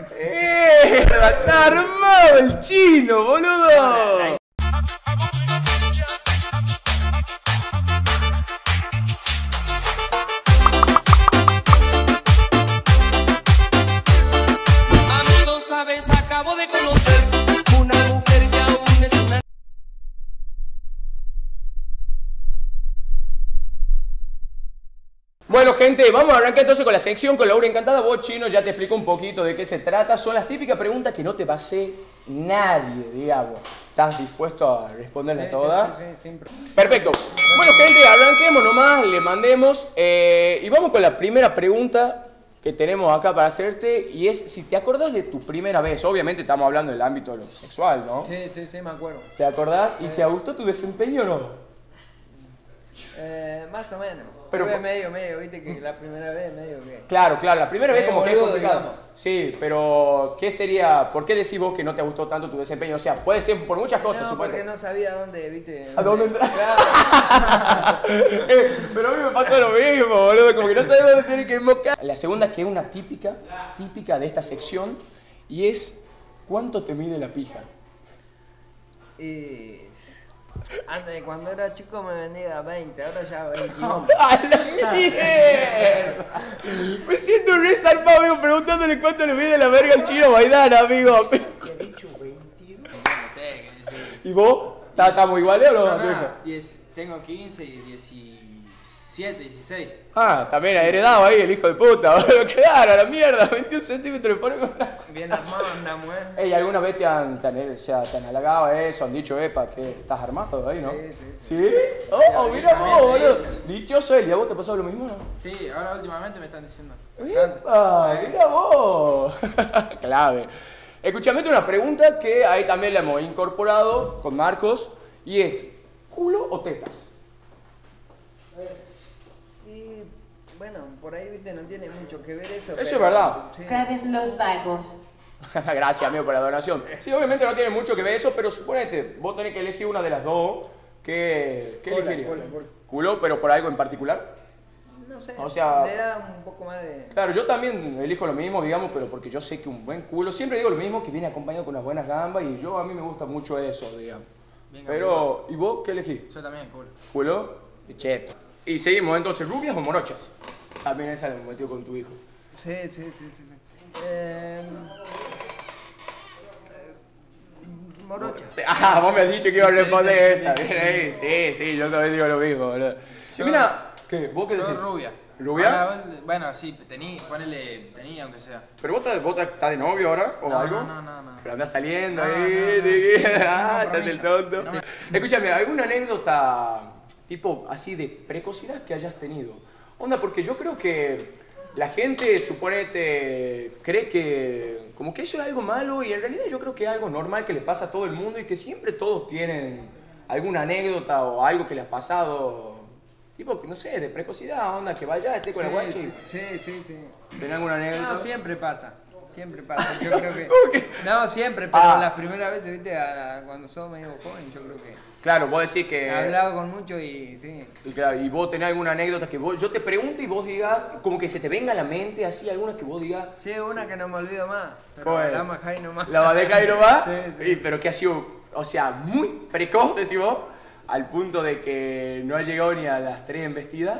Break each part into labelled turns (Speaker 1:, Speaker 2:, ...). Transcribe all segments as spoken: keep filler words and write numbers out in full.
Speaker 1: ¡Eh! ¡Está armado el chino, boludo!
Speaker 2: Amigos, sabes, acabo de conocer una mujer que aún es una...
Speaker 1: Bueno, gente, vamos a arrancar entonces con la sección con Laura Encantada. Vos, chino, ya te explico un poquito de qué se trata. Son las típicas preguntas que no te va a hacer nadie, digamos. ¿Estás dispuesto a responderle
Speaker 3: Sí,
Speaker 1: todas?
Speaker 3: sí, sí, sí, siempre.
Speaker 1: Perfecto. Bueno, gente, arranquemos nomás, le mandemos. Eh, y vamos con la primera pregunta que tenemos acá para hacerte. Y es si te acordás de tu primera vez. Obviamente estamos hablando del ámbito de lo sexual, ¿no?
Speaker 3: Sí, sí, sí, me acuerdo.
Speaker 1: ¿Te acordás? ¿Y te gustó tu desempeño o no?
Speaker 3: Eh, más o menos.
Speaker 1: Pero
Speaker 3: Pero
Speaker 1: por-
Speaker 3: medio, medio, viste que la primera vez medio que...
Speaker 1: Claro, claro, la primera vez
Speaker 3: Medio
Speaker 1: como que es
Speaker 3: boludo,
Speaker 1: complicado.
Speaker 3: digamos.
Speaker 1: Sí, pero ¿qué sería? ¿Por qué decís vos que no te gustó tanto tu desempeño? O sea, puede ser por muchas cosas,
Speaker 3: No,
Speaker 1: supongo.
Speaker 3: porque no sabía dónde, viste.
Speaker 1: ¿A dónde entrar?
Speaker 3: Claro.
Speaker 1: Eh, pero a mí me pasó lo mismo, boludo, como que no sabes dónde tiene que invocar. La segunda, que es una típica, típica de esta sección, y es ¿cuánto te mide la pija?
Speaker 3: Y... Antes, cuando era chico me vendía veinte, ahora ya veintiuno.
Speaker 1: ¡A la mierda! Me siento re zarpado, amigo, preguntándole cuánto le mide la verga al chino Baidán, amigo.
Speaker 3: ¿Qué he dicho? ¿veintiuno?
Speaker 4: No sé, qué decir.
Speaker 1: ¿Y vos? ¿Está- ¿Estamos iguales o no?
Speaker 4: Yo nada, diez- tengo quince y diecisiete, dieciséis.
Speaker 1: Ah, también ha heredado ahí el hijo de puta, boludo. Claro, a la mierda, veintiún centímetros de pone con la...
Speaker 3: Bien armado andamos, ¿eh?
Speaker 1: Ey, ¿alguna vez te han, te han, o sea, te han halagado eso? ¿Han dicho, epa, que estás armado ahí, no?
Speaker 3: Sí, sí,
Speaker 1: ¿Sí? Oh,
Speaker 4: Ya,
Speaker 1: mira
Speaker 4: también
Speaker 1: vos,
Speaker 4: te
Speaker 1: boludo.
Speaker 4: dicen.
Speaker 1: Dichoso él, ¿y a vos te pasó lo mismo, no?
Speaker 4: Sí, ahora últimamente me están diciendo.
Speaker 1: ¡Epa! ¡Mira vos! Clave. Escuchame una pregunta que ahí también la hemos incorporado con Marcos, y es, ¿culo o tetas?
Speaker 3: Y bueno, por ahí, viste, no tiene mucho que ver eso.
Speaker 1: Eso es verdad.
Speaker 3: Sí.
Speaker 5: Cares los vagos.
Speaker 1: Gracias, amigo, por la donación. Sí, obviamente no tiene mucho que ver eso, pero suponete, vos tenés que elegir una de las dos. ¿Qué, qué
Speaker 3: Cola,
Speaker 1: elegirías?
Speaker 3: cola, cola.
Speaker 1: ¿Culo, pero por algo en particular?
Speaker 3: No sé,
Speaker 1: O sea-
Speaker 3: le da un poco más de...
Speaker 1: Claro, yo también elijo lo mismo, digamos, pero porque yo sé que un buen culo, siempre digo lo mismo, que viene acompañado con unas buenas gambas, y yo a mí me gusta mucho eso, digamos.
Speaker 4: Bien,
Speaker 1: Pero, ¿y vos qué elegís?
Speaker 4: Yo también, culo.
Speaker 1: ¿Culo? Y cheto. Y seguimos, entonces, ¿rubias o morochas? También esa la hemos metido con tu hijo.
Speaker 3: Sí, sí, sí, sí. Eh... Morochas.
Speaker 1: Ah, vos me has dicho que iba a responder esa. Bien ahí. Sí, sí, yo también digo lo mismo, boludo. Y
Speaker 4: Yo-
Speaker 1: mira, ¿qué? ¿Vos qué
Speaker 4: Yo
Speaker 1: decís?
Speaker 4: rubia.
Speaker 1: ¿Rubia?
Speaker 4: Ahora, bueno, sí, tenía, ponele, tenía aunque sea.
Speaker 1: ¿Pero vos estás, vos estás de novio ahora o
Speaker 4: No,
Speaker 1: algo?
Speaker 4: no, no, no, no.
Speaker 1: Pero andás saliendo
Speaker 4: No,
Speaker 1: ahí,
Speaker 4: no, no.
Speaker 1: de-
Speaker 4: No,
Speaker 1: ah,
Speaker 4: no,
Speaker 1: se hace el
Speaker 4: permiso.
Speaker 1: tonto.
Speaker 4: No me-
Speaker 1: Escúchame, ¿alguna anécdota tipo así de precocidad que hayas tenido? Onda, porque yo creo que la gente, suponete, cree que como que eso es algo malo y en realidad yo creo que es algo normal que le pasa a todo el mundo y que siempre todos tienen alguna anécdota o algo que les ha pasado, tipo, no sé, de precocidad, onda, que vaya, esté con la guachi.
Speaker 3: Sí, sí, sí, sí.
Speaker 1: ¿Tenés alguna anécdota?
Speaker 3: No, siempre pasa. Siempre pasa, yo creo que...
Speaker 1: ¿Cómo que?
Speaker 3: No, siempre, pero
Speaker 1: Ah.
Speaker 3: las primeras veces, viste, a- cuando sos medio joven, yo creo que...
Speaker 1: Claro, vos decís que...
Speaker 3: He hablado con mucho y sí.
Speaker 1: Y, claro, y vos tenés alguna anécdota que vos, yo te pregunte y vos digas, como que se te venga a la mente, así, alguna que vos digas,
Speaker 3: Sí, una que no me olvido más, pero
Speaker 1: ¿Cuál?
Speaker 3: la vamos a dejar ahí nomás.
Speaker 1: la va a dejar y no va,
Speaker 3: Sí, sí.
Speaker 1: Y- pero que ha sido, o sea, muy precoz, decís vos, al punto de que no ha llegado ni a las tres embestidas.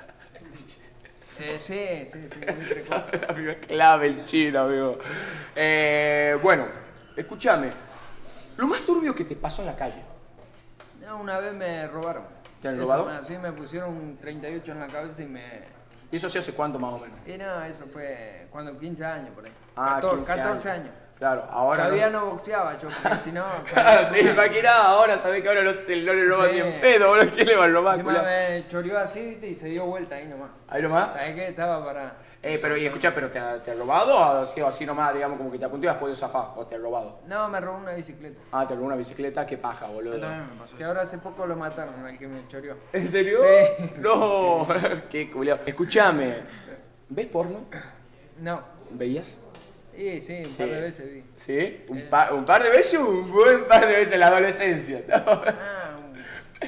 Speaker 3: Eh, sí, sí, sí, muy precoz.
Speaker 1: Amigo, es clave el chino, amigo. Eh, bueno, escúchame, lo más turbio que te pasó en la calle.
Speaker 3: No, una vez me robaron.
Speaker 1: ¿Te han
Speaker 3: Eso,
Speaker 1: robado?
Speaker 3: ah, Sí, me pusieron un treinta y ocho en la cabeza y me...
Speaker 1: ¿Y eso se hace cuánto más o menos?
Speaker 3: Y no, eso fue cuando quince años por ahí.
Speaker 1: Ah,
Speaker 3: catorce,
Speaker 1: quince
Speaker 3: catorce años.
Speaker 1: Claro, ahora
Speaker 3: Todavía
Speaker 1: no.
Speaker 3: no boxeaba yo, porque si no...
Speaker 1: Sí, imaginaba, ahora sabés que ahora no, se, no le roban
Speaker 3: Sí.
Speaker 1: ni en pedo, boludo, ¿quién le va a robar,
Speaker 3: Encima
Speaker 1: culo?
Speaker 3: me choreó así, viste, y se dio vuelta ahí nomás.
Speaker 1: Ahí nomás.
Speaker 3: ¿Sabes qué? Estaba para...
Speaker 1: Eh, pero y escucha, ¿pero te ha, te ha robado o ha sido así nomás, digamos, como que te apuntó y has podido zafar? ¿O te ha robado?
Speaker 3: No, me robó una bicicleta.
Speaker 1: Ah, te robó una bicicleta, qué paja,
Speaker 4: Yo
Speaker 1: boludo.
Speaker 4: también me pasó
Speaker 3: Que
Speaker 4: eso.
Speaker 3: ahora hace poco lo mataron, al que me choreó.
Speaker 1: ¿En serio?
Speaker 3: Sí.
Speaker 1: No, qué culiao. Escuchame, ¿ves porno?
Speaker 3: No.
Speaker 1: ¿Veías?
Speaker 3: Sí, sí, un
Speaker 1: Sí.
Speaker 3: par de veces vi.
Speaker 1: ¿Sí? ¿Un, pa- un par de veces o un buen par de veces en la adolescencia? No.
Speaker 3: Ah, un-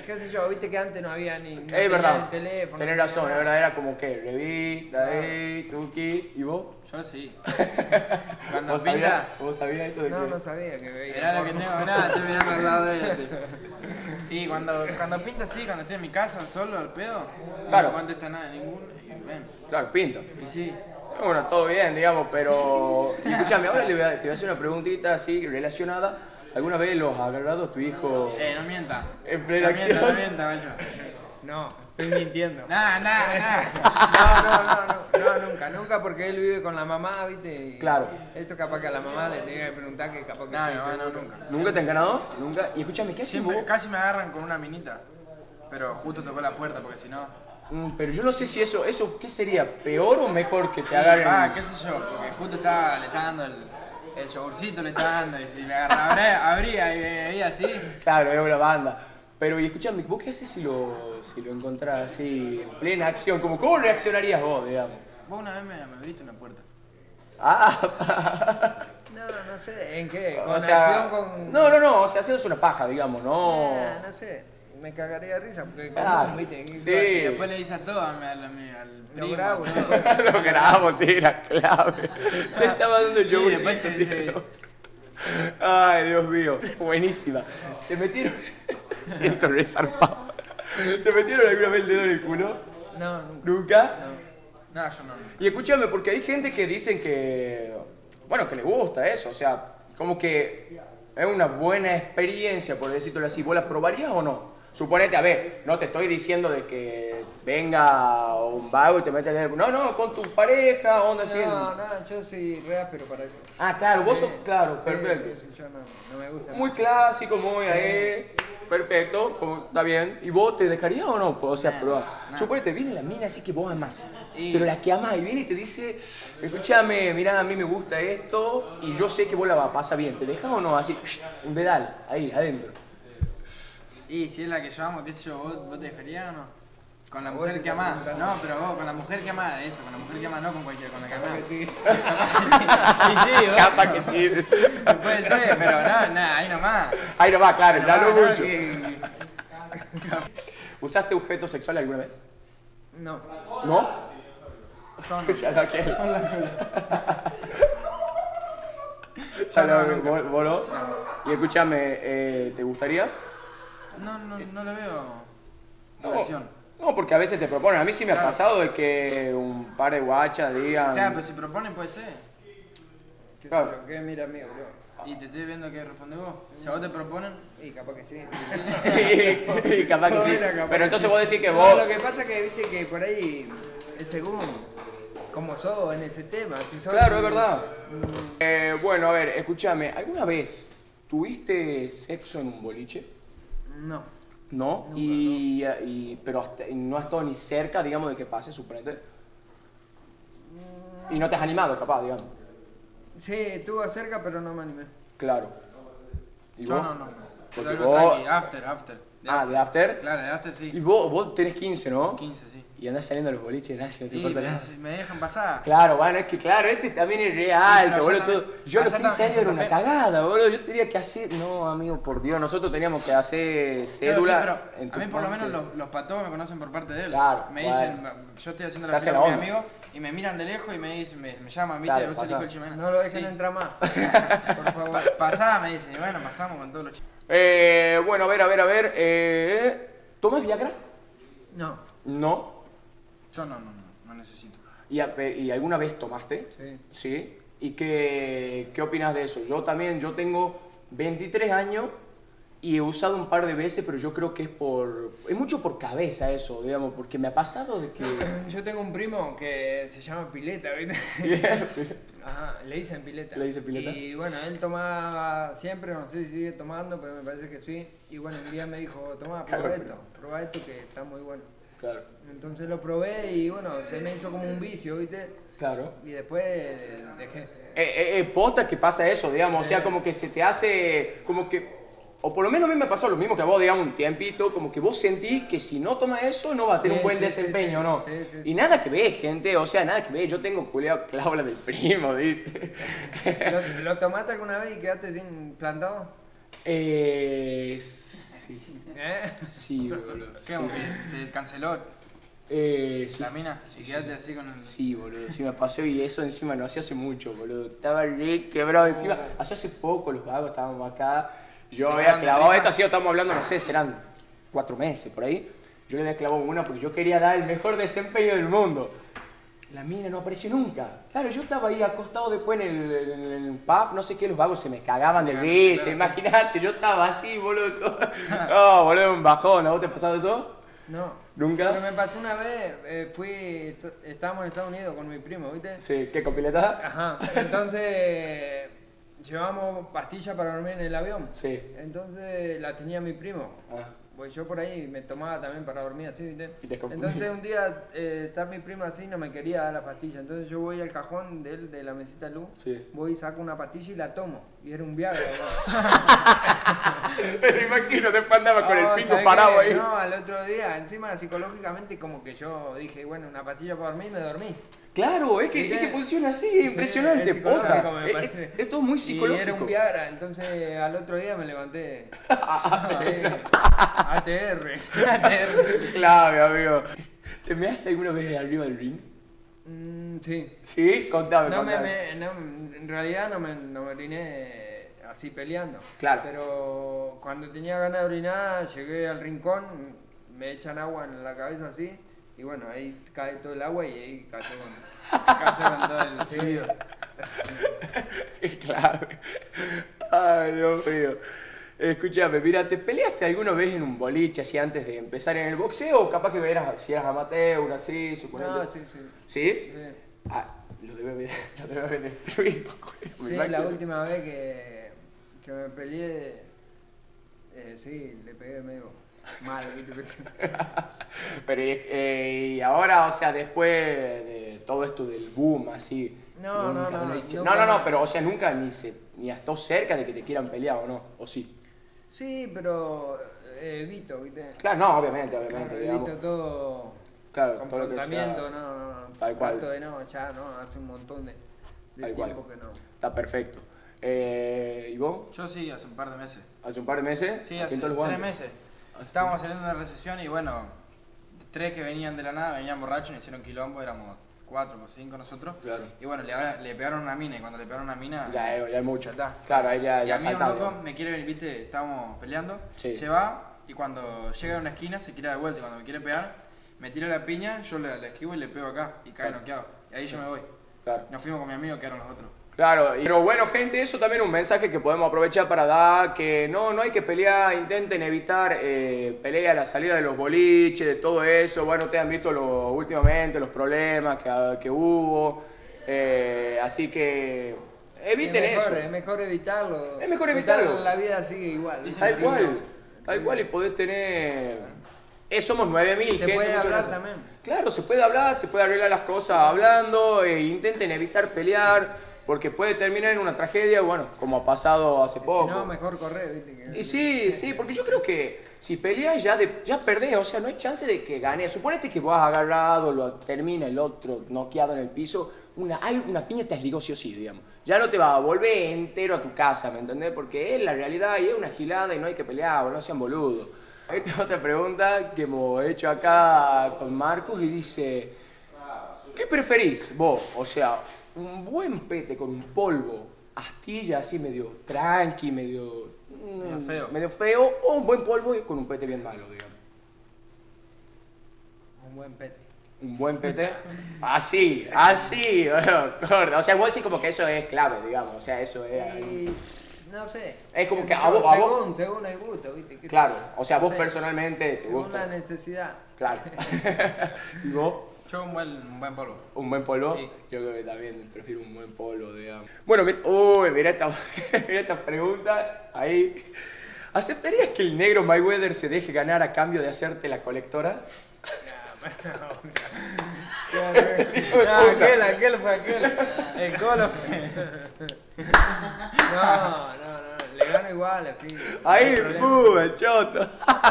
Speaker 3: qué sé yo, viste que antes no había ni no
Speaker 1: Es
Speaker 3: tenían
Speaker 1: verdad,
Speaker 3: teléfono.
Speaker 1: tenés
Speaker 3: no
Speaker 1: razón, es
Speaker 3: tenían
Speaker 1: verdad, era como que revista,
Speaker 3: Ah.
Speaker 1: eh, tuki, ¿y vos?
Speaker 4: Yo sí. Cuando
Speaker 1: ¿Vos
Speaker 4: pinta,
Speaker 1: sabías, ¿Vos sabías esto de
Speaker 3: nada. No,
Speaker 1: que-
Speaker 3: no sabía que veía.
Speaker 4: mirá lo que
Speaker 3: porno.
Speaker 4: tengo, mirá, estoy mirando al lado de él. Y cuando, cuando pinta así, cuando estoy en mi casa solo, al pedo,
Speaker 1: Claro.
Speaker 4: no contesta nada, ninguno, y ven.
Speaker 1: Claro, pinta.
Speaker 4: Y sí,
Speaker 1: Bueno, todo bien, digamos, pero... Y escúchame, ahora le voy a- te voy a hacer una preguntita así relacionada. ¿Alguna vez los has agarrado a tu hijo
Speaker 4: eh, no mienta.
Speaker 1: en plena
Speaker 4: No mienta,
Speaker 1: acción?
Speaker 4: no mienta, macho.
Speaker 3: No, estoy mintiendo.
Speaker 4: Nah, nah, nah.
Speaker 3: No, no, no, no, no, nunca, nunca, porque él vive con la mamá, viste. Y
Speaker 1: Claro.
Speaker 3: Esto capaz que a la mamá le tenía que preguntar que capaz que
Speaker 4: No,
Speaker 3: sí,
Speaker 4: no, no,
Speaker 3: seguro.
Speaker 4: nunca.
Speaker 1: ¿Nunca te han ganado? ¿Nunca? Y escúchame, ¿qué haces
Speaker 4: Siempre,
Speaker 1: vos?
Speaker 4: casi me agarran con una minita. Pero justo tocó la puerta porque si no.
Speaker 1: Mm, pero yo no sé si eso, eso, ¿qué sería? ¿Peor o mejor que te agarren?
Speaker 4: Ah, qué sé yo, porque justo estaba, le está dando el, el yogurcito, le está dando, y si me agarraba, abría, abría y veía así.
Speaker 1: Claro, es una banda. Pero, y escúchame, ¿vos qué haces si lo, si lo encontrás así en plena acción? Como, ¿cómo reaccionarías vos, digamos?
Speaker 4: Vos una vez me, me abriste una puerta.
Speaker 1: Ah,
Speaker 3: No, no sé, ¿en qué? ¿Con
Speaker 1: o sea,
Speaker 3: acción con...?
Speaker 1: no, no, no, o sea, haciéndose una paja, digamos, no.
Speaker 3: Ah, no sé, me cagaría de risa, porque
Speaker 1: Ah,
Speaker 3: como, viste,
Speaker 1: sí.
Speaker 4: Y después le dice a todo, a mi- al, a mi- al primo.
Speaker 3: grabo,
Speaker 4: a
Speaker 3: ¿no?
Speaker 4: todo.
Speaker 1: Lo grabo, tira, clave. Le estaba dando el
Speaker 4: Sí,
Speaker 1: yogurcito,
Speaker 4: después se-
Speaker 1: tira
Speaker 4: se-
Speaker 1: el otro. Ay, Dios mío, buenísima. Te metieron... Siento resarpado. ¿Te metieron alguna vez el dedo en el culo?
Speaker 3: No, nunca.
Speaker 1: ¿Nunca?
Speaker 4: No, yo no.
Speaker 1: Y escúchame, porque hay gente que dicen que, bueno, que le gusta eso, o sea, como que es una buena experiencia, por decirlo así. ¿Vos la probarías o no? Suponete, a ver, no te estoy diciendo de que venga un vago y te metes el... No, no, con tu pareja, onda así.
Speaker 3: No, no, yo soy re áspero para eso.
Speaker 1: Ah, claro, vos sos, claro,
Speaker 3: Sí,
Speaker 1: perfecto.
Speaker 3: sí, sí, yo no, no me gusta.
Speaker 1: Muy clásico, muy ahí, perfecto, como, está bien. ¿Y vos te dejarías o no? O sea,
Speaker 4: Nah,
Speaker 1: probar.
Speaker 4: nah.
Speaker 1: Suponete, viene la mina así que vos amás,
Speaker 4: Y-
Speaker 1: pero la que amás y viene y te dice, escúchame, mirá, a mí me gusta esto y yo sé que vos la vas a pasar bien. ¿Te dejas o no? Así, un dedal, ahí, adentro.
Speaker 4: Y si es la que yo amo, qué sé yo, ¿vos, vos te dejarías o no? Con la
Speaker 3: A vos
Speaker 4: mujer
Speaker 3: te
Speaker 4: que amás.
Speaker 3: preguntan.
Speaker 4: No, pero vos, con la mujer que amás, eso, con la mujer que amás, no con cualquiera, con la que amás.
Speaker 3: Sí.
Speaker 4: Y sí, vos.
Speaker 1: Capaz que sí.
Speaker 4: Puede ser, pero no, nada, ahí nomás.
Speaker 1: Ahí no va, claro, ya no
Speaker 4: Nomás, no,
Speaker 1: mucho.
Speaker 4: que-
Speaker 1: ¿Usaste objeto sexual alguna vez?
Speaker 3: No.
Speaker 1: ¿No?
Speaker 4: Yo no.
Speaker 1: Ya no quiero. Ya
Speaker 4: no,
Speaker 1: no,
Speaker 4: nunca.
Speaker 1: vos- vos no. Y escúchame, eh, ¿te gustaría?
Speaker 4: No, no, no le veo
Speaker 1: No,
Speaker 4: diversión.
Speaker 1: no, porque a veces te proponen. A mí sí me ha pasado de que un par de guachas digan...
Speaker 4: Claro, pero si proponen puede ser.
Speaker 3: ¿Qué
Speaker 1: Claro.
Speaker 3: sé yo? ¿Qué mira amigo, bro?
Speaker 4: Y te estoy viendo que responde vos. Si a vos te proponen,
Speaker 3: Y capaz que sí.
Speaker 1: y capaz que sí.
Speaker 3: Bueno, capaz
Speaker 1: Pero
Speaker 3: que
Speaker 1: entonces
Speaker 3: sí.
Speaker 1: vos decís que
Speaker 3: No,
Speaker 1: vos...
Speaker 3: lo que pasa es que viste que por ahí es según cómo sos en ese tema. Si sos
Speaker 1: Claro, es
Speaker 3: un-
Speaker 1: verdad.
Speaker 3: un-
Speaker 1: Eh, bueno, a ver, escúchame. ¿Alguna vez tuviste sexo en un boliche?
Speaker 3: No.
Speaker 1: ¿No?
Speaker 3: Nunca,
Speaker 1: y, y- pero hasta- y no has estado ni cerca, digamos, de que pase, suponete. Y no te has animado, capaz, digamos.
Speaker 3: Sí, estuvo cerca, pero no me animé.
Speaker 1: Claro. ¿Y
Speaker 4: yo
Speaker 1: vos?
Speaker 4: no, no.
Speaker 1: Porque
Speaker 4: Algo
Speaker 1: vos-
Speaker 4: tranqui, after, after. De
Speaker 1: Ah, de after.
Speaker 4: Claro, de after
Speaker 1: Y
Speaker 4: sí.
Speaker 1: vos, vos tenés quince, ¿no?
Speaker 4: quince, sí.
Speaker 1: Y andás saliendo a los boliches, Ignacio, no te
Speaker 4: Y
Speaker 1: importa
Speaker 4: me,
Speaker 1: nada.
Speaker 4: me dejan pasar.
Speaker 1: Claro, bueno, es que claro, este también es re alto,
Speaker 4: pero
Speaker 1: boludo.
Speaker 4: allá
Speaker 1: todo-
Speaker 4: también-
Speaker 1: Yo a los
Speaker 4: allá
Speaker 1: quince años
Speaker 4: también
Speaker 1: era
Speaker 4: en
Speaker 1: una
Speaker 4: Santa Fe.
Speaker 1: cagada, boludo. Yo tenía que hacer. No, amigo, por Dios, nosotros teníamos que hacer
Speaker 4: Claro,
Speaker 1: cédula.
Speaker 4: sí, pero
Speaker 1: en
Speaker 4: a
Speaker 1: tu
Speaker 4: mí por lo
Speaker 1: parte.
Speaker 4: menos los, los patos me conocen por parte de él.
Speaker 1: Claro,
Speaker 4: Me
Speaker 1: bueno.
Speaker 4: dicen, yo estoy haciendo
Speaker 1: Te
Speaker 4: la
Speaker 1: hace
Speaker 4: fila
Speaker 1: la
Speaker 4: con mi
Speaker 1: onda.
Speaker 4: amigo y me miran de lejos y me dicen, me, me llaman, viste,
Speaker 1: Claro,
Speaker 4: vos sos
Speaker 1: pasá.
Speaker 4: Nico el Chimena.
Speaker 3: No lo dejen
Speaker 4: Sí.
Speaker 3: entrar más. Por favor.
Speaker 4: Pa- pasá, me dicen, y bueno, pasamos con todos los chicos.
Speaker 1: Eh, bueno, a ver, a ver, a ver. Eh, ¿Tomas Viagra?
Speaker 3: No.
Speaker 1: No.
Speaker 4: Yo no, no, no, no necesito.
Speaker 1: ¿Y, a- ¿Y alguna vez tomaste?
Speaker 3: Sí.
Speaker 1: ¿Sí? ¿Y qué, qué opinas de eso? Yo también, yo tengo veintitrés años y he usado un par de veces, pero yo creo que es por... Es mucho por cabeza eso, digamos, porque me ha pasado de que...
Speaker 3: Yo tengo un primo que se llama Pileta, ¿viste? Ajá, le dicen Pileta.
Speaker 1: ¿Le dicen Pileta?
Speaker 3: Y bueno, él tomaba siempre, no sé si sigue tomando, pero me parece que sí. Y bueno, un día me dijo, toma, prueba
Speaker 1: Claro,
Speaker 3: esto, prueba esto que está muy bueno.
Speaker 1: Claro.
Speaker 3: Entonces lo probé y bueno, se me hizo como un vicio, ¿viste?
Speaker 1: Claro.
Speaker 3: Y después dejé.
Speaker 1: Eh, eh, eh, posta que pasa eso, digamos, o sea, como que se te hace, como que, o por lo menos a mí me pasó lo mismo que a vos, digamos, un tiempito, como que vos sentís que si no tomas eso no va a tener
Speaker 3: Sí,
Speaker 1: un buen
Speaker 3: sí, sí,
Speaker 1: desempeño,
Speaker 3: sí.
Speaker 1: ¿no?
Speaker 3: Sí, sí, sí.
Speaker 1: Y nada que ver, gente, o sea, nada que ver, yo tengo culeado cláusula del primo, dice.
Speaker 3: ¿Lo, lo tomaste alguna vez y quedaste sin plantado?
Speaker 1: eh, Sí.
Speaker 3: ¿Eh?
Speaker 1: Sí, boludo.
Speaker 4: ¿Qué?
Speaker 1: Sí.
Speaker 4: ¿Te, te canceló
Speaker 1: Eh, sí.
Speaker 4: la mina?
Speaker 1: Sí,
Speaker 4: y
Speaker 1: sí,
Speaker 4: quedaste
Speaker 1: sí.
Speaker 4: así con el...
Speaker 1: Sí, boludo, sí me pasó y eso encima no hacía hace mucho, boludo. Estaba re quebrado encima. Hace hace poco los vagos estábamos acá. Yo
Speaker 4: ¿Te
Speaker 1: había
Speaker 4: cagaron de
Speaker 1: clavado
Speaker 4: risa?
Speaker 1: esto, así estamos hablando, no sé, serán cuatro meses por ahí. Yo le había clavado una porque yo quería dar el mejor desempeño del mundo. La mina no apareció nunca. Claro, yo estaba ahí acostado después en el, en el pub, no sé qué, los vagos se me cagaban de
Speaker 4: Sí,
Speaker 1: risa,
Speaker 4: claro,
Speaker 1: imagínate, yo estaba así, boludo. Todo. No, boludo, un bajón, ¿a vos te ha pasado eso?
Speaker 3: No.
Speaker 1: ¿Nunca?
Speaker 3: Lo que me pasó una vez, eh, fui, t- estábamos en Estados Unidos con mi primo, ¿viste?
Speaker 1: Sí, ¿qué compileta?
Speaker 3: Ajá. Entonces, llevamos pastillas para dormir en el avión.
Speaker 1: Sí.
Speaker 3: Entonces, la tenía mi primo.
Speaker 1: Ah.
Speaker 3: Pues yo por ahí me tomaba también para dormir así, ¿viste?
Speaker 1: Y te confundí.
Speaker 3: Entonces un día eh, está mi primo así, no me quería dar la pastilla. Entonces yo voy al cajón de él, de la mesita de luz,
Speaker 1: Sí.
Speaker 3: voy y saco una pastilla y la tomo. Y era un Viagra,
Speaker 1: Me imagino, después andaba con el
Speaker 3: No,
Speaker 1: pico
Speaker 3: ¿sabés
Speaker 1: parado
Speaker 3: qué?
Speaker 1: ahí.
Speaker 3: No, al otro día, encima psicológicamente como que yo dije, bueno, una pastilla para dormir y me dormí.
Speaker 1: Claro, es que, es
Speaker 3: ¿Viste?
Speaker 1: que funciona así,
Speaker 3: Sí,
Speaker 1: impresionante,
Speaker 3: es psicológico,
Speaker 1: posta.
Speaker 3: me
Speaker 1: Es,
Speaker 3: parece.
Speaker 1: es- es todo muy
Speaker 3: Y
Speaker 1: psicológico.
Speaker 3: era un Viagra, entonces al otro día me levanté. Sí, A T R. A T R.
Speaker 1: Clave, amigo. ¿Te measte alguna vez arriba del ring?
Speaker 3: Mm, sí.
Speaker 1: ¿Sí? Contame,
Speaker 3: No me,
Speaker 1: contame.
Speaker 3: me- no, en realidad no me, no me oriné así peleando.
Speaker 1: Claro.
Speaker 3: Pero cuando tenía ganas de orinar, llegué al rincón, me echan agua en la cabeza así, y bueno, ahí cae todo el agua y ahí cayó con, cayó con todo el seguido.
Speaker 1: Qué clave. Ay, Dios mío. Escúchame, mira, ¿te peleaste alguna vez en un boliche así antes de empezar en el boxeo? O capaz que eras, si eras amateur, así, suponete.
Speaker 3: No, sí, sí.
Speaker 1: ¿Sí?
Speaker 3: Sí,
Speaker 1: Ah, lo debe haber, lo debe haber destruido. me
Speaker 3: Sí,
Speaker 1: imagino.
Speaker 3: la última vez que, que me peleé, eh, sí, le pegué medio mal, ¿viste?
Speaker 1: Pero y, eh, y ahora, o sea, después de todo esto del boom, así.
Speaker 3: No, no,
Speaker 1: nunca
Speaker 3: no,
Speaker 1: lo he
Speaker 3: no,
Speaker 1: hecho.
Speaker 3: nunca
Speaker 1: no, no, no,
Speaker 3: más.
Speaker 1: pero o sea, nunca ni se ni estás cerca de que te quieran pelear o no, o sí.
Speaker 3: Sí, pero eh, evito, ¿viste?
Speaker 1: Claro, no, obviamente, obviamente,
Speaker 3: Claro,
Speaker 1: digamos.
Speaker 3: evito todo
Speaker 1: Claro, todo lo que
Speaker 3: confrontamiento,
Speaker 1: sea.
Speaker 3: no, no, no.
Speaker 1: Tal cual.
Speaker 3: Trato de no, ya, no, hace un montón de, de
Speaker 1: Tal cual.
Speaker 3: tiempo que no.
Speaker 1: Está perfecto. Eh, ¿Y vos?
Speaker 4: Yo sí, hace un par de meses.
Speaker 1: ¿Hace un par de meses?
Speaker 4: Sí,
Speaker 1: ¿A
Speaker 4: hace
Speaker 1: quién te lo
Speaker 4: tres
Speaker 1: guantes?
Speaker 4: meses.
Speaker 1: Así.
Speaker 4: Estábamos saliendo de una recepción y bueno, tres que venían de la nada, venían borrachos, nos hicieron quilombo, éramos cuatro o cinco nosotros.
Speaker 1: Claro.
Speaker 4: Y bueno, le, le pegaron una mina y cuando le pegaron una mina...
Speaker 1: Ya, eh, ya hay mucho.
Speaker 4: Ya está.
Speaker 1: Claro, ahí ya,
Speaker 4: y
Speaker 1: ya
Speaker 4: a mí un
Speaker 1: saltado.
Speaker 4: loco me quiere venir, viste, estábamos peleando,
Speaker 1: Sí.
Speaker 4: se va y cuando llega a una esquina se quiere de vuelta y cuando me quiere pegar, me tira la piña, yo le, le esquivo y le pego acá y cae
Speaker 1: Claro.
Speaker 4: noqueado. Y ahí yo me voy.
Speaker 1: Claro.
Speaker 4: Nos fuimos con mi amigo que eran los otros.
Speaker 1: Claro, y- pero bueno, gente, eso también es un mensaje que podemos aprovechar para dar, que no, no hay que pelear, intenten evitar eh, pelea a la salida de los boliches, de todo eso. Bueno, ustedes han visto lo, últimamente los problemas que, que hubo, eh, así que eviten
Speaker 3: es mejor,
Speaker 1: eso.
Speaker 3: Es mejor evitarlo.
Speaker 1: Es mejor
Speaker 3: Total,
Speaker 1: evitarlo.
Speaker 3: La vida sigue igual.
Speaker 4: Sí, sí,
Speaker 1: Tal
Speaker 4: sí,
Speaker 1: cual, tal cual, y podés tener... Eh, somos nueve mil,
Speaker 3: Se
Speaker 1: gente.
Speaker 3: puede
Speaker 1: muchas
Speaker 3: hablar
Speaker 1: gracias.
Speaker 3: también.
Speaker 1: Claro, se puede hablar, se puede arreglar las cosas hablando, e intenten evitar pelear, porque puede terminar en una tragedia, bueno, como ha pasado hace poco.
Speaker 3: Si no, mejor correr, ¿viste? Que-
Speaker 1: Y sí, sí, porque yo creo que si peleas ya, de, ya perdés, o sea, no hay chance de que gane. Suponete que vos has agarrado, lo termina el otro noqueado en el piso, una, al- una piña te ligó sí o sí, digamos. Ya no te va a volver entero a tu casa, ¿me entendés? Porque es la realidad y es una gilada y no hay que pelear, no sean boludos. Esta es otra pregunta que hemos hecho acá con Marcos y dice, ¿qué preferís vos? O sea, un buen pete con un polvo, astilla así medio tranqui, medio, mm,
Speaker 4: Medio feo.
Speaker 1: medio feo, o un buen polvo y con un pete bien malo, digamos.
Speaker 3: Un buen pete.
Speaker 1: Un buen pete, así, así, bueno, corta. O sea, igual sí como que eso es clave, digamos, o sea, eso es...
Speaker 3: Y no sé.
Speaker 1: Es como
Speaker 3: Qué
Speaker 1: que
Speaker 3: sé
Speaker 1: a
Speaker 3: yo,
Speaker 1: vos- a vos-
Speaker 3: Según, según el gusto, ¿viste? Qué
Speaker 1: Claro,
Speaker 3: sé yo.
Speaker 1: o sea, vos
Speaker 3: Sí.
Speaker 1: personalmente te
Speaker 3: Según
Speaker 1: gusta.
Speaker 3: la necesidad.
Speaker 1: Claro. ¿Y vos?
Speaker 4: Yo un buen, un buen polvo.
Speaker 1: ¿Un buen polvo?
Speaker 4: Sí.
Speaker 1: Yo creo que también prefiero un buen polvo, digamos. Bueno, mira, uy, mira esta, mira esta pregunta ahí. ¿Aceptarías que el negro Mayweather se deje ganar a cambio de hacerte la colectora?
Speaker 3: Ya,
Speaker 1: puta.
Speaker 3: aquel, aquel fue aquel. El colo fue. No, no, no. Le gano igual, así.
Speaker 1: Ahí,
Speaker 3: no hay problema.
Speaker 1: ¡pum! El choto.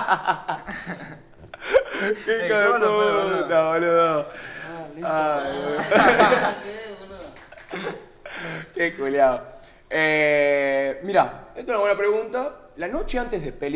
Speaker 1: ¡Qué
Speaker 3: El
Speaker 1: hijo de
Speaker 3: colo fue,
Speaker 1: puta, boludo!
Speaker 3: Ah, listo.
Speaker 1: Ay, boludo. Qué culiao. Eh, mira, esta es una buena pregunta. La noche antes de pelear,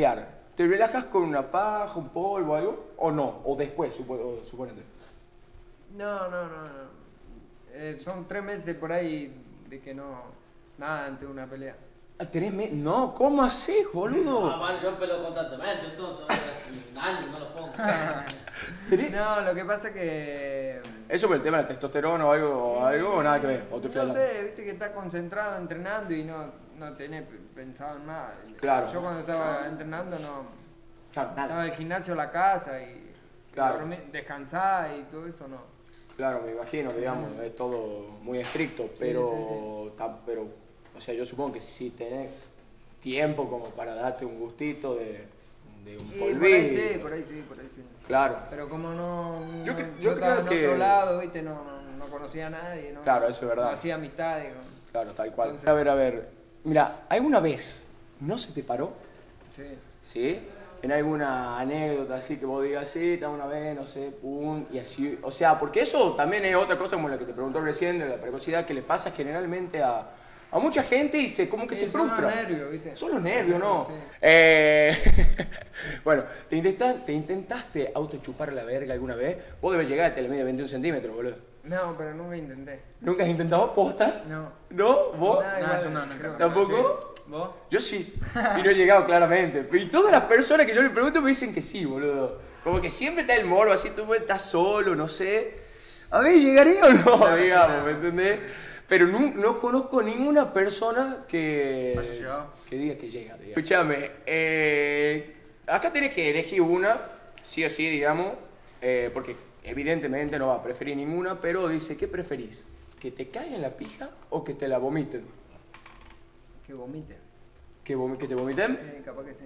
Speaker 1: ¿Te relajas con una paja, un polvo, algo? ¿O no? ¿O después, supo- suponete?
Speaker 3: No, no, no, no. Eh, son tres meses por ahí de que no... Nada ante una pelea.
Speaker 1: Ah, ¿Tenés me... No, ¿cómo haces, boludo?
Speaker 5: Ah, bueno, yo peleo constantemente, entonces hace un año no lo pongo.
Speaker 1: ¿Tenés-
Speaker 3: No, lo que pasa es que...
Speaker 1: ¿Eso por el tema de la testosterona o algo, o algo o nada que ver? ¿O te fui
Speaker 3: No
Speaker 1: hablando?
Speaker 3: sé, viste que estás concentrado entrenando y no, no tenés p- pensado en nada.
Speaker 1: Claro.
Speaker 3: Yo cuando estaba entrenando no...
Speaker 1: Claro,
Speaker 3: Estaba
Speaker 1: nada.
Speaker 3: el gimnasio, la casa y...
Speaker 1: Claro.
Speaker 3: dormir- descansar y todo eso no.
Speaker 1: Claro, me imagino, digamos, es todo muy estricto, pero, tam- pero, o sea, yo supongo que sí tenés tiempo como para darte un gustito de, de un
Speaker 3: Y por ahí sí,
Speaker 1: polvillo.
Speaker 3: por ahí sí, por ahí sí.
Speaker 1: Claro,
Speaker 3: Pero como no...
Speaker 1: Yo
Speaker 3: no-
Speaker 1: cre- yo
Speaker 3: yo estaba
Speaker 1: creo
Speaker 3: en
Speaker 1: que-
Speaker 3: otro lado, viste, no, no, no conocía a nadie, ¿no?
Speaker 1: Claro, eso es verdad.
Speaker 3: No hacía amistad, digo.
Speaker 1: claro, tal cual.
Speaker 3: Entonces-
Speaker 1: A ver, a ver, mira, ¿alguna vez no se te paró?
Speaker 3: Sí.
Speaker 1: ¿Sí? ¿En alguna anécdota así que vos digas, sí, está una vez, no sé, pum, y así? O sea, porque eso también es otra cosa como la que te preguntó recién de la precocidad que le pasa generalmente a, a mucha gente y se como que
Speaker 3: Sí,
Speaker 1: se
Speaker 3: son los
Speaker 1: frustra.
Speaker 3: nervios, ¿viste?
Speaker 1: Son los nervios, ¿no?
Speaker 3: Sí.
Speaker 1: Eh, bueno, ¿te, intenta- ¿te intentaste autochupar la verga alguna vez? Vos debes llegar a te la media veintiún centímetros, boludo.
Speaker 3: No, pero nunca intenté.
Speaker 1: ¿Nunca has intentado posta?
Speaker 3: No.
Speaker 1: ¿No? ¿Vos?
Speaker 3: Nada,
Speaker 4: No,
Speaker 3: igual,
Speaker 4: eso no, nunca.
Speaker 3: creo que
Speaker 1: ¿Tampoco?
Speaker 4: ¿Vos?
Speaker 1: Yo sí, y no he llegado claramente. Y todas las personas que yo le pregunto me dicen que sí, boludo. Como que siempre está el morbo, así tú estás solo, no sé. A ver, ¿llegaré o no?
Speaker 4: Claro, sí,
Speaker 1: digamos,
Speaker 4: claro.
Speaker 1: ¿me entendés? Pero no, no conozco ninguna persona que,
Speaker 4: ¿Haya llegado?
Speaker 1: que diga que llega. Digamos. Escúchame, eh, acá tenés que elegir una, sí o sí, digamos, eh, porque evidentemente no va a preferir ninguna, pero dice, ¿qué preferís? ¿Que te caigan la pija o que te la vomiten?
Speaker 3: Que vomite.
Speaker 1: ¿Que, vomi- que te vomiten?
Speaker 3: Eh, capaz que sí.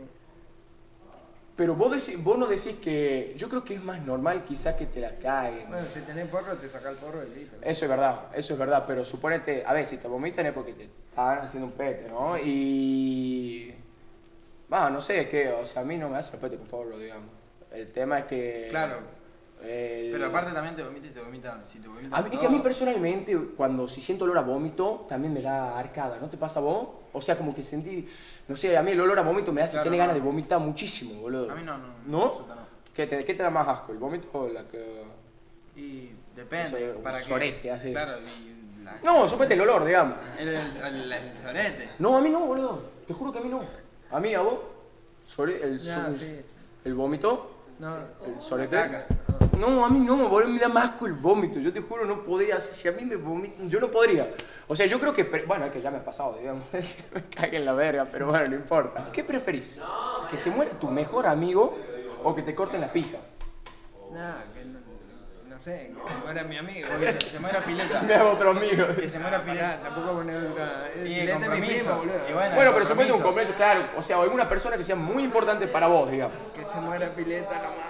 Speaker 1: Pero vos, decís, vos no decís que... Yo creo que es más normal quizás que te la caguen.
Speaker 3: Bueno, si tenés porro, te saca el porro y listo.
Speaker 1: Eso es verdad, eso es verdad, pero suponete, a ver, si te vomitan es porque te están haciendo un pete, ¿no? Y... Va, no sé, es que, o sea, a mí no me hace el pete con forro, digamos. El tema es que...
Speaker 4: Claro.
Speaker 1: el-
Speaker 4: Pero aparte también te vomita y te vomita. Si te vomita
Speaker 1: A mí, es que a mí personalmente, cuando si siento olor a vómito, también me da arcada, ¿no te pasa a vos? O sea, como que sentí, no sé, a mí el olor a vómito me hace
Speaker 4: Claro,
Speaker 1: tener
Speaker 4: no.
Speaker 1: ganas de vomitar muchísimo, boludo.
Speaker 4: A mí no, no.
Speaker 1: ¿No?
Speaker 4: resulta no.
Speaker 1: ¿Qué te, ¿Qué te da más asco, el vómito o la que...?
Speaker 4: Y depende.
Speaker 1: Eso, un
Speaker 4: para que-
Speaker 1: sorete, así.
Speaker 4: Claro, y la-
Speaker 1: No, supete el olor, digamos.
Speaker 4: El, el, el, el sorete.
Speaker 1: No, a mí no, boludo. Te juro que a mí no. ¿A mí, a vos? Sobre el,
Speaker 3: Ya,
Speaker 1: so-
Speaker 3: sí.
Speaker 1: el vómito,
Speaker 3: No.
Speaker 1: el sorete.
Speaker 4: Caca.
Speaker 1: No, a mí no, boludo, me da más asco el vómito. Yo te juro, no podría. Si a mí me vomitan, yo no podría. O sea, yo creo que. pre- Bueno, es que ya me ha pasado, digamos. Me cague en la verga, pero bueno, no importa. ¿Qué preferís? ¿Que se muera tu mejor amigo o que te corten la pija?
Speaker 3: Nada, que no, no sé, que se muera mi amigo.
Speaker 4: Que se, se muera pileta.
Speaker 1: Me hago otro amigo.
Speaker 4: Que se muera
Speaker 3: Pará,
Speaker 4: pileta.
Speaker 3: tampoco poner otra.
Speaker 4: Y
Speaker 3: El
Speaker 4: el
Speaker 3: pileta es mi
Speaker 4: compromiso.
Speaker 3: primo, boludo.
Speaker 4: Y bueno.
Speaker 1: Bueno,
Speaker 4: el
Speaker 1: pero suponete un
Speaker 4: compromiso.
Speaker 1: compromiso, claro. O sea, alguna persona que sea muy importante para vos, digamos.
Speaker 3: Que se muera pileta nomás.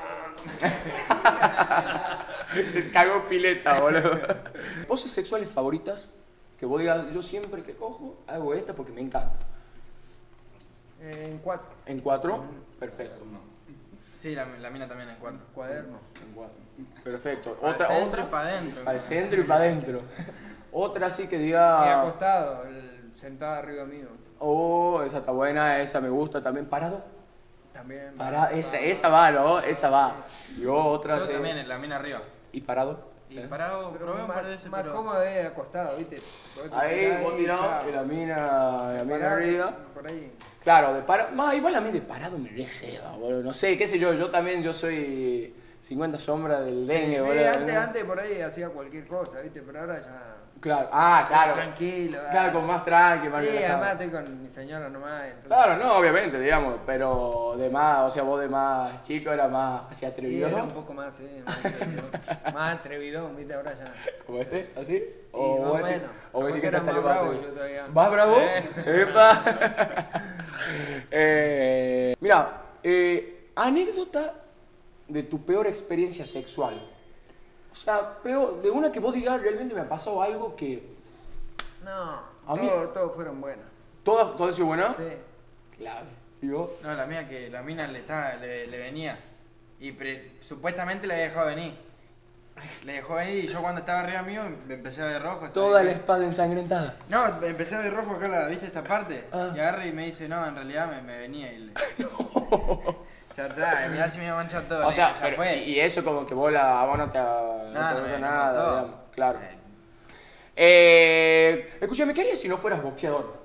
Speaker 1: Les cago pileta, boludo. ¿Poses sexuales favoritas? Que vos digas, yo siempre que cojo, hago esta porque me encanta.
Speaker 3: Eh, en cuatro.
Speaker 1: ¿En cuatro? Perfecto.
Speaker 4: Sí, la, la mina también en cuatro.
Speaker 3: Cuaderno.
Speaker 1: En cuatro. Perfecto.
Speaker 4: Al
Speaker 1: Otra,
Speaker 4: centro
Speaker 1: otra.
Speaker 4: y para adentro.
Speaker 1: Al centro y para adentro. Otra así que
Speaker 3: Y
Speaker 1: diga.
Speaker 3: acostado, el, sentado arriba mío.
Speaker 1: Oh, esa está buena, esa me gusta también. Parado.
Speaker 3: También.
Speaker 1: Parado. Esa, esa va, ¿no? Esa va. Y otra
Speaker 4: Yo
Speaker 1: así.
Speaker 4: también, la mina arriba.
Speaker 1: ¿Y parado?
Speaker 4: Y parado,
Speaker 3: Pero
Speaker 4: probé un par de
Speaker 3: más,
Speaker 4: veces,
Speaker 3: más
Speaker 4: pero...
Speaker 3: cómodo es acostado, ¿viste? Vos te
Speaker 1: Ahí,
Speaker 3: tirás
Speaker 1: vos tirás,
Speaker 3: chao.
Speaker 1: y la mina, la mina
Speaker 3: Pará,
Speaker 1: arriba.
Speaker 3: Por ahí.
Speaker 1: Claro, de parado. Más, igual a mí de parado me receba, boludo. No sé, qué sé yo. Yo también, yo soy cincuenta sombras del dengue,
Speaker 3: Sí,
Speaker 1: boludo.
Speaker 3: antes,
Speaker 1: ¿no?
Speaker 3: antes por ahí hacía cualquier cosa, ¿viste? Pero ahora ya.
Speaker 1: Claro, ah, claro.
Speaker 3: Tranquilo.
Speaker 1: Claro, con más tranqui, más
Speaker 3: Sí,
Speaker 1: relajado.
Speaker 3: además estoy con mi señora nomás. Entonces,
Speaker 1: Claro, no, obviamente, digamos, pero de más, o sea, vos de más chico era más así
Speaker 3: sí,
Speaker 1: atrevido,
Speaker 3: era
Speaker 1: ¿no?
Speaker 3: un poco más, sí, más atrevido. Más atrevidón, ¿viste? Ahora ya.
Speaker 1: ¿Como este? ¿Así?
Speaker 3: Y
Speaker 1: O
Speaker 3: más
Speaker 1: vos
Speaker 3: o
Speaker 1: decís,
Speaker 3: menos.
Speaker 1: o vos decís que
Speaker 3: Porque
Speaker 1: te
Speaker 3: era
Speaker 1: salió
Speaker 3: más
Speaker 1: más
Speaker 3: bravo
Speaker 1: atrevido.
Speaker 3: yo todavía.
Speaker 1: ¿Más bravo?
Speaker 3: Eh.
Speaker 1: ¡Epa! eh, mira, eh, anécdota de tu peor experiencia sexual. O sea, peor, de una que vos digas, realmente me ha pasado algo que...
Speaker 3: No,
Speaker 1: A mí-
Speaker 3: todos todo fueron buenas.
Speaker 1: ¿Todas todo ha sido buena?
Speaker 3: Sí.
Speaker 1: Clave. ¿Y vos?
Speaker 4: No, la mía que la mina le, estaba, le, le venía. Y pre- supuestamente le había dejado venir. Le dejó venir y yo cuando estaba arriba mío me empecé a ver rojo. ¿sabes?
Speaker 1: Toda la espada ensangrentada.
Speaker 4: No, empecé a ver rojo acá, la, ¿viste esta parte?
Speaker 1: Ah.
Speaker 4: Y agarré y me dice, no, en realidad me, me venía y le... Ya está, mirá si me iba a manchar todo.
Speaker 1: O sea,
Speaker 4: ya
Speaker 1: pero-
Speaker 4: fue.
Speaker 1: y, y eso como que vos, la, a vos no te, no
Speaker 4: Nada,
Speaker 1: te
Speaker 4: no
Speaker 1: gusta
Speaker 4: me- no me
Speaker 1: nada,
Speaker 4: gustó.
Speaker 1: digamos, claro.
Speaker 4: Eh,
Speaker 1: Eh, escúchame, ¿qué harías si no fueras boxeador?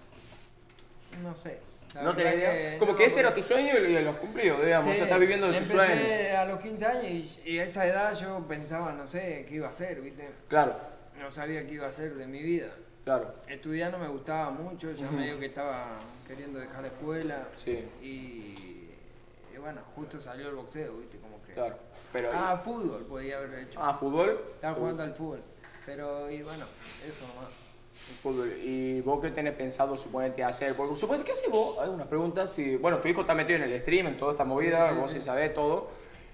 Speaker 3: No sé. La
Speaker 1: ¿No tenés
Speaker 3: verdad
Speaker 1: idea? Como
Speaker 3: no,
Speaker 1: que ese era
Speaker 3: porque-
Speaker 1: tu sueño y lo has cumplido, digamos.
Speaker 3: Sí,
Speaker 1: o sea, estás viviendo de tu
Speaker 3: empecé
Speaker 1: sueño.
Speaker 3: a los quince años y, y a esa edad yo pensaba, no sé, qué iba a hacer, ¿viste?
Speaker 1: Claro,
Speaker 3: No sabía qué iba a hacer de mi vida.
Speaker 1: claro.
Speaker 3: Estudiar no me gustaba mucho, ya medio que estaba queriendo dejar la escuela.
Speaker 1: Sí.
Speaker 3: Y, y bueno, justo salió el boxeo, ¿viste? Como que...
Speaker 1: Claro. Pero,
Speaker 3: Ah, fútbol podía haber hecho.
Speaker 1: ah, fútbol.
Speaker 3: Estaba jugando al fútbol. Pero, y bueno, eso nomás.
Speaker 1: Fútbol. ¿Y vos qué tenés pensado, suponete, hacer? Porque suponete, ¿qué haces vos? Hay unas preguntas. Si, bueno, tu hijo está metido en el stream, en toda esta movida,
Speaker 3: Sí, sí,
Speaker 1: vos
Speaker 3: sí.
Speaker 1: sí sabés todo.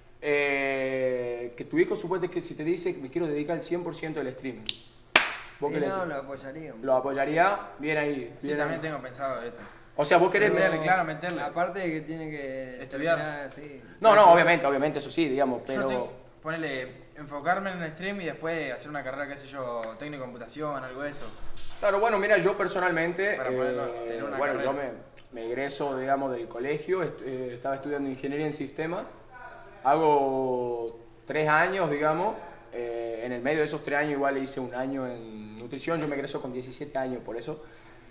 Speaker 1: Eh, que tu hijo, suponete, que si te dice me quiero dedicar al cien por ciento del streaming, ¿vos
Speaker 3: Y
Speaker 1: qué le
Speaker 3: no,
Speaker 1: decís?
Speaker 3: lo apoyaría.
Speaker 1: ¿Lo apoyaría? Bien ahí.
Speaker 4: Sí,
Speaker 1: bien
Speaker 4: también
Speaker 1: ahí.
Speaker 4: tengo pensado esto.
Speaker 1: O sea, vos querés...
Speaker 4: Meterle, claro, meterle.
Speaker 3: Aparte de que tiene que
Speaker 4: Estudiar.
Speaker 3: terminar, sí.
Speaker 1: No, no, obviamente, obviamente, eso sí, digamos,
Speaker 4: Yo
Speaker 1: pero...
Speaker 4: tengo, ponele, enfocarme en el stream y después hacer una carrera, qué sé yo, técnico de computación, algo de eso.
Speaker 1: Claro, bueno, mira, yo personalmente,
Speaker 4: Para poderlo
Speaker 1: eh,
Speaker 4: tener una
Speaker 1: bueno, yo
Speaker 4: carrera.
Speaker 1: me, me egreso, digamos, del colegio, est- eh, estaba estudiando ingeniería en sistemas, hago tres años, digamos, eh, en el medio de esos tres años igual hice un año en nutrición, yo me egreso con diecisiete años por eso,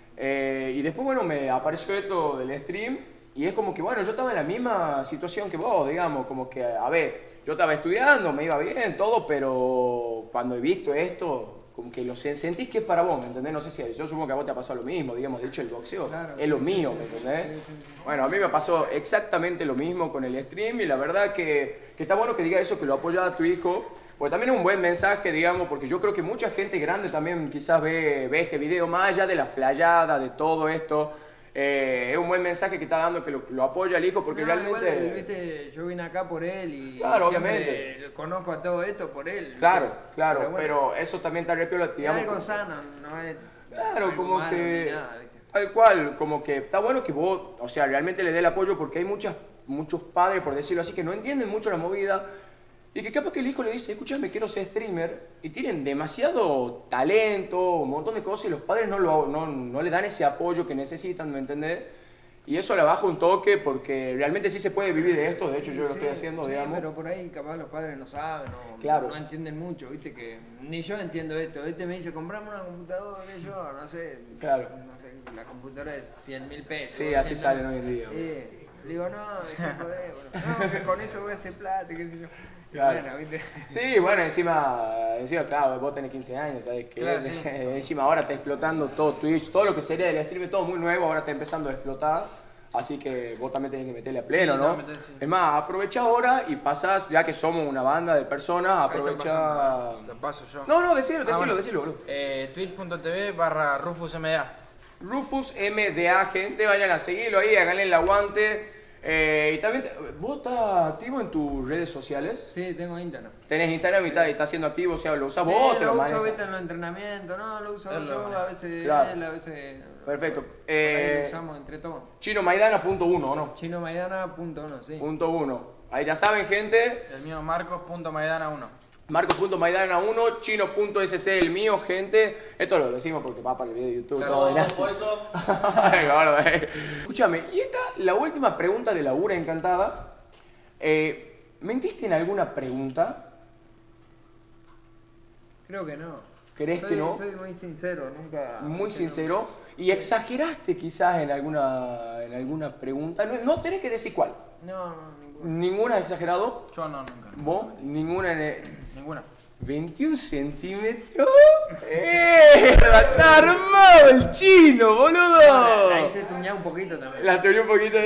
Speaker 1: eh, y después, bueno, me apareció esto del stream, y es como que, bueno, yo estaba en la misma situación que vos, digamos, como que, a ver, yo estaba estudiando, me iba bien, todo, pero cuando he visto esto, como que lo sen- sentís que es para vos, ¿me entendés? No sé si, yo supongo que a vos te ha pasado lo mismo, digamos, de hecho el boxeo
Speaker 3: Claro,
Speaker 1: es lo
Speaker 3: sí,
Speaker 1: mío,
Speaker 3: sí,
Speaker 1: ¿me
Speaker 3: sí.
Speaker 1: entendés?
Speaker 3: Sí, sí, sí.
Speaker 1: Bueno, a mí me pasó exactamente lo mismo con el stream y la verdad que, que está bueno que diga eso, que lo apoya a tu hijo, porque también es un buen mensaje, digamos, porque yo creo que mucha gente grande también quizás ve, ve este video, más allá de la flayada, de todo esto, eh, es un buen mensaje que está dando que lo, lo apoya al hijo, porque
Speaker 3: No, igual,
Speaker 1: realmente...
Speaker 3: viste, yo vine acá por él y
Speaker 1: Claro,
Speaker 3: siempre
Speaker 1: obviamente.
Speaker 3: conozco a todo esto por él. ¿viste?
Speaker 1: Claro, claro, pero,
Speaker 3: bueno,
Speaker 1: eso también está repiola,
Speaker 3: es
Speaker 1: digamos.
Speaker 3: algo
Speaker 1: como-
Speaker 3: sano, no es
Speaker 1: Claro,
Speaker 3: algo
Speaker 1: como
Speaker 3: malo
Speaker 1: que...
Speaker 3: ni nada, ¿viste?
Speaker 1: Tal cual, como que está bueno que vos, o sea, realmente le dé el apoyo porque hay muchas, muchos padres, por decirlo así, que no entienden mucho la movida y que capaz que el hijo le dice, escúchame, quiero ser streamer y tienen demasiado talento, un montón de cosas y los padres no, lo, no, no le dan ese apoyo que necesitan, ¿me entendés? Y eso le baja un toque porque realmente sí se puede vivir de esto, de hecho yo lo
Speaker 3: Sí,
Speaker 1: estoy haciendo,
Speaker 3: sí,
Speaker 1: digamos.
Speaker 3: pero por ahí capaz los padres no saben, no,
Speaker 1: Claro.
Speaker 3: no entienden mucho, viste que ni yo entiendo esto. Este me dice, comprame una computadora, que yo, no sé,
Speaker 1: Claro.
Speaker 3: no sé, la computadora es cien mil pesos.
Speaker 1: Sí, así
Speaker 3: cien,
Speaker 1: salen hoy en día.
Speaker 3: Eh, le digo, no, dejá de joder, boludo. No, que con eso voy a hacer plata, qué sé yo.
Speaker 1: Claro.
Speaker 3: Bueno, viste.
Speaker 1: Sí, bueno, encima, encima, claro, vos tenés quince años, ¿sabes qué?
Speaker 4: Claro, sí.
Speaker 1: Encima ahora está explotando todo Twitch, todo lo que sería el stream, todo muy nuevo, ahora está empezando a explotar. Así que vos también tenés que meterle a pleno,
Speaker 4: Sí,
Speaker 1: ¿no?
Speaker 4: tengo que meter, sí.
Speaker 1: Es más, aprovecha ahora y pasás, ya que somos una banda de personas,
Speaker 4: Ahí está
Speaker 1: aprovecha...
Speaker 4: pasando, Lo paso yo.
Speaker 1: No, no, decilo,
Speaker 4: Ah,
Speaker 1: decilo,
Speaker 4: bueno.
Speaker 1: decilo, boludo.
Speaker 4: Eh, Twitch.tv barra RufusMDA.
Speaker 1: Rufus M D A, gente, vayan a seguirlo ahí, háganle el aguante. Eh, y también, te- ¿vos estás activo en tus redes sociales?
Speaker 3: Sí, tengo Instagram.
Speaker 1: Tenés Instagram y estás, estás siendo activo, o sea, ¿lo usás
Speaker 3: Sí,
Speaker 1: vos o te
Speaker 3: lo
Speaker 1: lo
Speaker 3: uso,
Speaker 1: manejas?
Speaker 3: viste, en los entrenamientos, no, lo uso
Speaker 4: Él lo
Speaker 3: yo,
Speaker 4: maneja.
Speaker 3: a veces
Speaker 1: Claro.
Speaker 3: él, a veces...
Speaker 1: Perfecto.
Speaker 3: por ahí
Speaker 1: Eh,
Speaker 3: lo usamos entre todos.
Speaker 1: Chino Maidana punto uno, ¿o no?
Speaker 3: Chino Maidana punto uno, sí.
Speaker 1: Punto uno. Ahí ya saben, gente.
Speaker 4: El mío Marcos.maidana uno.
Speaker 1: Marcos.maidana uno, chino.sc el mío, gente. Esto lo decimos porque va para el video de YouTube,
Speaker 4: Claro,
Speaker 1: todo.
Speaker 5: Por
Speaker 1: ¿verdad?
Speaker 5: eso,
Speaker 1: Ay, gordo, eh. Escúchame, y esta, la última pregunta de la Ura Encantada. Eh, ¿Mentiste en alguna pregunta?
Speaker 3: Creo que no.
Speaker 1: ¿Crees
Speaker 3: Soy-
Speaker 1: que no?
Speaker 3: Soy muy sincero, nunca...
Speaker 1: Muy
Speaker 3: nunca-
Speaker 1: sincero. ¿Y exageraste quizás en alguna, en alguna pregunta? No, no tenés que decir cuál.
Speaker 3: No, no, ninguno.
Speaker 1: ¿Ninguna has exagerado?
Speaker 4: Yo no, nunca.
Speaker 1: ¿Vos? ¿Ninguna en el-
Speaker 4: Ninguna.
Speaker 1: veintiún centímetros? ¡Eh! ¡Está armado el chino, boludo!
Speaker 3: Ahí se tuñaba un poquito también.
Speaker 1: La teoría un poquito.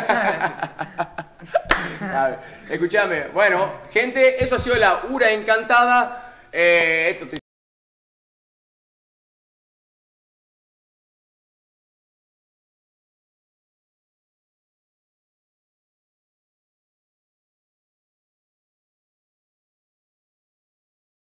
Speaker 1: A ver, escúchame. Bueno, gente, eso ha sido la Ura Encantada. Eh, esto te